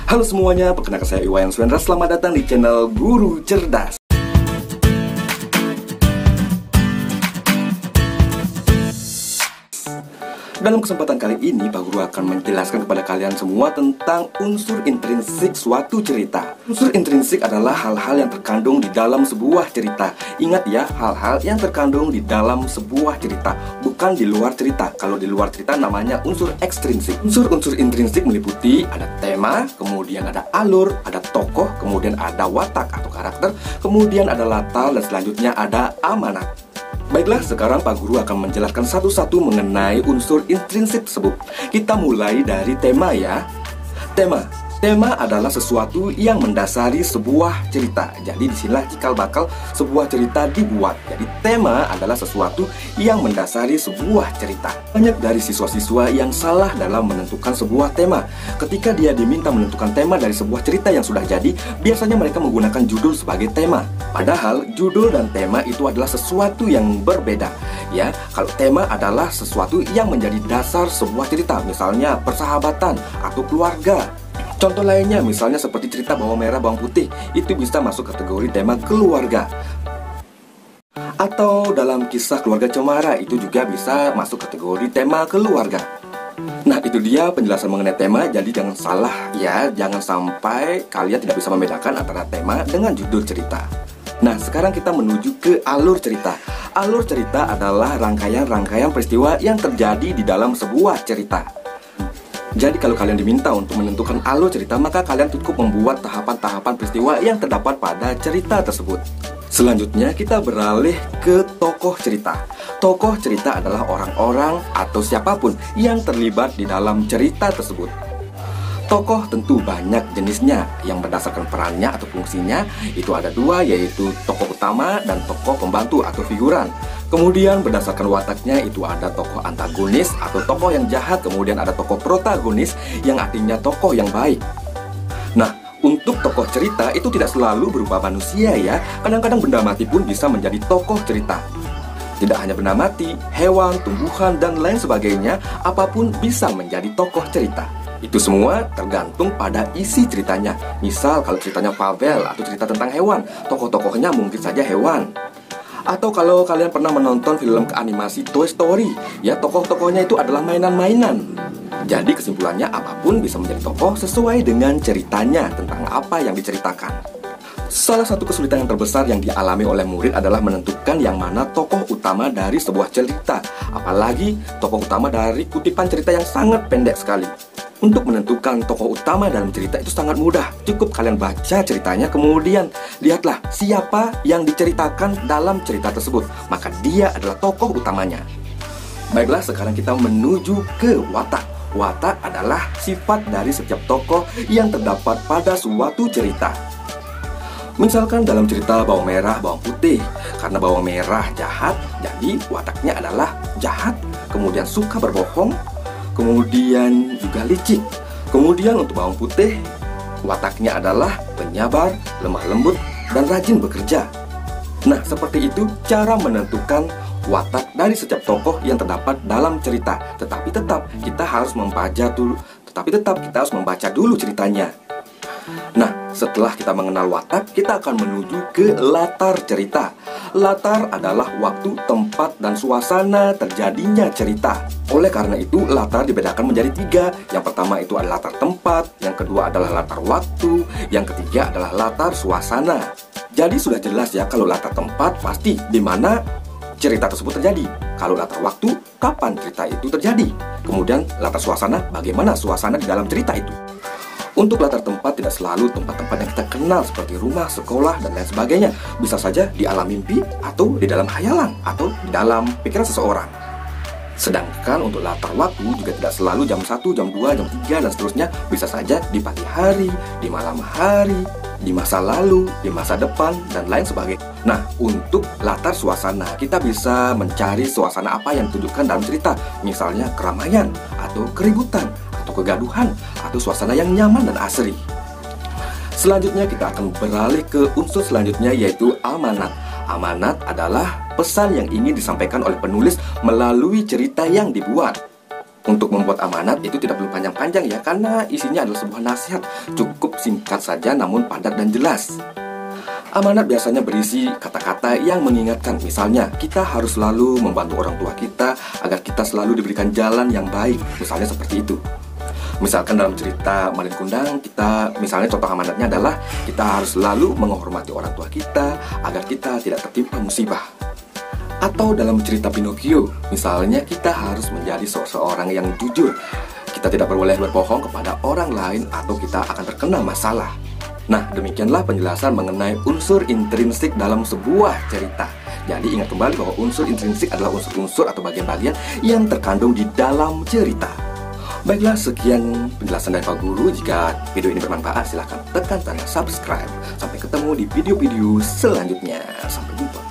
Halo semuanya, perkenalkan saya Iwayan Swendra. Selamat datang di channel Guru Cerdas. Dalam kesempatan kali ini, Pak Guru akan menjelaskan kepada kalian semua tentang unsur intrinsik suatu cerita. Unsur intrinsik adalah hal-hal yang terkandung di dalam sebuah cerita. Ingat ya, hal-hal yang terkandung di dalam sebuah cerita, bukan di luar cerita. Kalau di luar cerita namanya unsur ekstrinsik. Unsur-unsur intrinsik meliputi ada tema, kemudian ada alur, ada tokoh, kemudian ada watak atau karakter, kemudian ada latar, dan selanjutnya ada amanat. Baiklah, sekarang Pak Guru akan menjelaskan satu-satu mengenai unsur intrinsik tersebut. Kita mulai dari tema ya. Tema adalah sesuatu yang mendasari sebuah cerita. Jadi disinilah cikal bakal sebuah cerita dibuat. Jadi tema adalah sesuatu yang mendasari sebuah cerita. Banyak dari siswa-siswa yang salah dalam menentukan sebuah tema. Ketika dia diminta menentukan tema dari sebuah cerita yang sudah jadi, biasanya mereka menggunakan judul sebagai tema. Padahal judul dan tema itu adalah sesuatu yang berbeda. Ya, kalau tema adalah sesuatu yang menjadi dasar sebuah cerita, misalnya persahabatan atau keluarga. Contoh lainnya misalnya seperti cerita bawang merah bawang putih, itu bisa masuk kategori tema keluarga. Atau dalam kisah keluarga Cemara, itu juga bisa masuk kategori tema keluarga. Nah, itu dia penjelasan mengenai tema. Jadi jangan salah ya, jangan sampai kalian tidak bisa membedakan antara tema dengan judul cerita. Nah, sekarang kita menuju ke alur cerita. Alur cerita adalah rangkaian-rangkaian peristiwa yang terjadi di dalam sebuah cerita. Jadi kalau kalian diminta untuk menentukan alur cerita, maka kalian cukup membuat tahapan-tahapan peristiwa yang terdapat pada cerita tersebut. Selanjutnya kita beralih ke tokoh cerita. Tokoh cerita adalah orang-orang atau siapapun yang terlibat di dalam cerita tersebut. Tokoh tentu banyak jenisnya, yang berdasarkan perannya atau fungsinya itu ada dua, yaitu tokoh utama dan tokoh pembantu atau figuran. Kemudian berdasarkan wataknya itu ada tokoh antagonis atau tokoh yang jahat, kemudian ada tokoh protagonis yang artinya tokoh yang baik. Nah, untuk tokoh cerita itu tidak selalu berupa manusia ya, kadang-kadang benda mati pun bisa menjadi tokoh cerita. Tidak hanya benda mati, hewan, tumbuhan, dan lain sebagainya, apapun bisa menjadi tokoh cerita. Itu semua tergantung pada isi ceritanya. Misal kalau ceritanya Pavel atau cerita tentang hewan, tokoh-tokohnya mungkin saja hewan. Atau kalau kalian pernah menonton film animasi Toy Story, ya tokoh-tokohnya itu adalah mainan-mainan. Jadi kesimpulannya apapun bisa menjadi tokoh sesuai dengan ceritanya tentang apa yang diceritakan. Salah satu kesulitan yang terbesar yang dialami oleh murid adalah menentukan yang mana tokoh utama dari sebuah cerita. Apalagi tokoh utama dari kutipan cerita yang sangat pendek sekali. Untuk menentukan tokoh utama dalam cerita itu sangat mudah. Cukup kalian baca ceritanya, kemudian lihatlah siapa yang diceritakan dalam cerita tersebut, maka dia adalah tokoh utamanya. Baiklah, sekarang kita menuju ke watak. Watak adalah sifat dari setiap tokoh yang terdapat pada suatu cerita. Misalkan dalam cerita bawang merah bawang putih, karena bawang merah jahat, jadi wataknya adalah jahat, kemudian suka berbohong, kemudian juga licik. Kemudian untuk bawang putih, wataknya adalah penyabar, lemah lembut, dan rajin bekerja. Nah, seperti itu cara menentukan watak dari setiap tokoh yang terdapat dalam cerita. Tetapi tetap kita harus membaca dulu ceritanya. Nah, setelah kita mengenal watak, kita akan menuju ke latar cerita. Latar adalah waktu, tempat, dan suasana terjadinya cerita. Oleh karena itu, latar dibedakan menjadi 3. Yang pertama itu adalah latar tempat, yang kedua adalah latar waktu, yang ketiga adalah latar suasana. Jadi sudah jelas ya, kalau latar tempat pasti di mana cerita tersebut terjadi. Kalau latar waktu, kapan cerita itu terjadi. Kemudian latar suasana, bagaimana suasana di dalam cerita itu. Untuk latar tempat tidak selalu tempat-tempat yang kita kenal seperti rumah, sekolah, dan lain sebagainya. Bisa saja di alam mimpi, atau di dalam khayalan, atau di dalam pikiran seseorang. Sedangkan untuk latar waktu juga tidak selalu jam 1, jam 2, jam 3, dan seterusnya. Bisa saja di pagi hari, di malam hari, di masa lalu, di masa depan, dan lain sebagainya. Nah, untuk latar suasana, kita bisa mencari suasana apa yang ditunjukkan dalam cerita. Misalnya keramaian, atau keributan, atau kegaduhan, atau suasana yang nyaman dan asri. Selanjutnya kita akan beralih ke unsur selanjutnya, yaitu amanat. Amanat adalah pesan yang ingin disampaikan oleh penulis melalui cerita yang dibuat. Untuk membuat amanat itu tidak perlu panjang-panjang ya, karena isinya adalah sebuah nasihat. Cukup singkat saja namun padat dan jelas. Amanat biasanya berisi kata-kata yang mengingatkan. Misalnya, kita harus selalu membantu orang tua kita agar kita selalu diberikan jalan yang baik. Misalnya seperti itu. Misalkan dalam cerita Malin Kundang, misalnya contoh amanatnya adalah kita harus selalu menghormati orang tua kita agar kita tidak tertimpa musibah. Atau dalam cerita Pinocchio, misalnya kita harus menjadi seseorang yang jujur. Kita tidak boleh berbohong kepada orang lain atau kita akan terkena masalah. Nah, demikianlah penjelasan mengenai unsur intrinsik dalam sebuah cerita. Jadi ingat kembali bahwa unsur intrinsik adalah unsur-unsur atau bagian-bagian yang terkandung di dalam cerita. Baiklah, sekian penjelasan dari Pak Guru. Jika video ini bermanfaat, silahkan tekan tanda subscribe. Sampai ketemu di video-video selanjutnya. Sampai jumpa.